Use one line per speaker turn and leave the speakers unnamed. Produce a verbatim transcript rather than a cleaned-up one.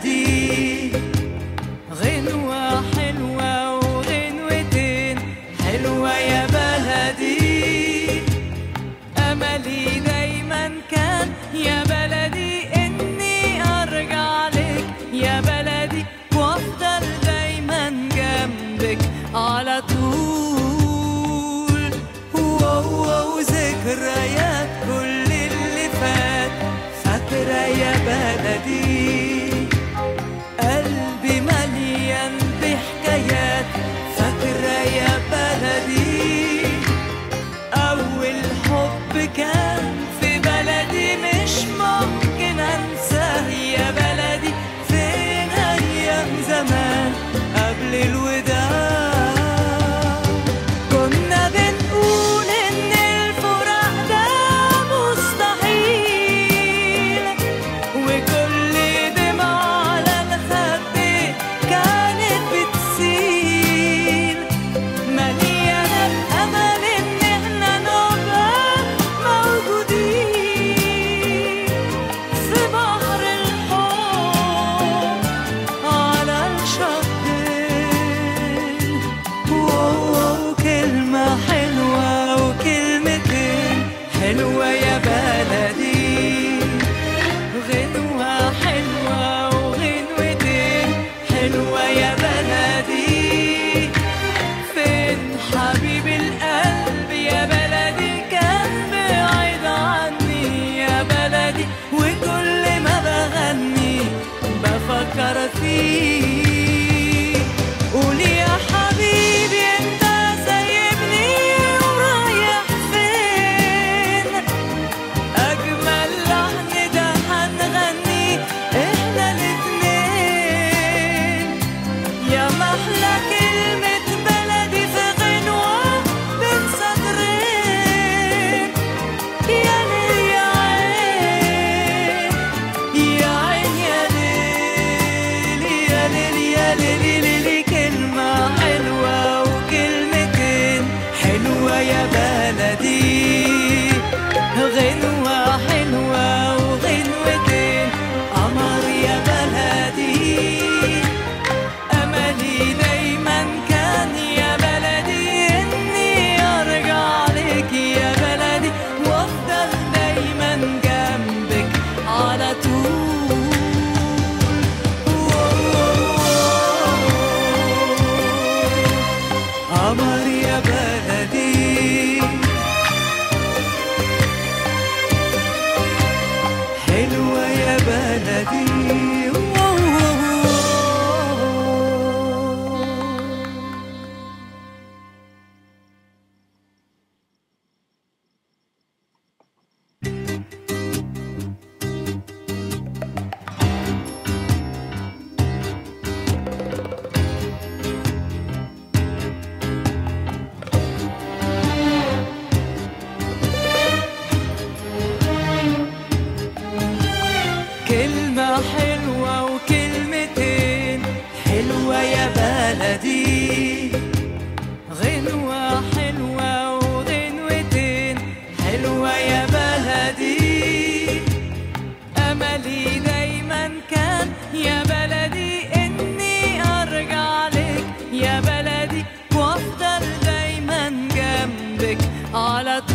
بلدي، غنوة حلوة وغنوتين حلوة يا بلدي. أملي دايما كان يا بلدي إني أرجع لك يا بلدي، وأفضل دايما جنبك على طول. واو ذكريات كل اللي فات فاكرة يا بلدي، قلبي مليان بحكايات فاكرة يا بلدي. أول حب كان في بلدي مش ممكن أنساه يا بلدي، فين أيام زمان قبل الوداع. كنا بنقول إن الفراق ده مستحيل، وكل دمعة على الخد كانت بتسيل، مليانة بأمل إن إحنا نبقى موجودين في بحر الحب على الشطين. واو كلمة حلوة وكلمتين حلوة يا بلدي، غنوة حلوة وغنوتين حلوة يا بلدي. فين حبيب القلب يا بلدي، كان بعيد عني يا بلدي، وكل ما بغني بفكر فيه. قولي يا حبيبي انت سايبني ورايح فين، أجمل لحن ده هنغني إحنا الاتنين، يا محلى كلمة بلدي في غنوة بين سطرين. يا ليل يا عين يا عين يا ليل يا ليل يا ليل ليلي، كلمة حلوة وكلمتين حلوة يا بلدي، غنوة حلوة وغنوتين قمر يا بلدي. أملي دايما كان يا بلدي إني أرجع لك يا بلدي، وأفضل دايما جنبك على طول. قمر يا بلدي، حلوة يا بلدي. كلمة حلوة وكلمتين حلوة يا بلدي، غنوة حلوة وغنوتين حلوة يا بلدي. أملي دايما كان يا بلدي إني أرجع لك يا بلدي، وأفضل دايما جنبك على طول.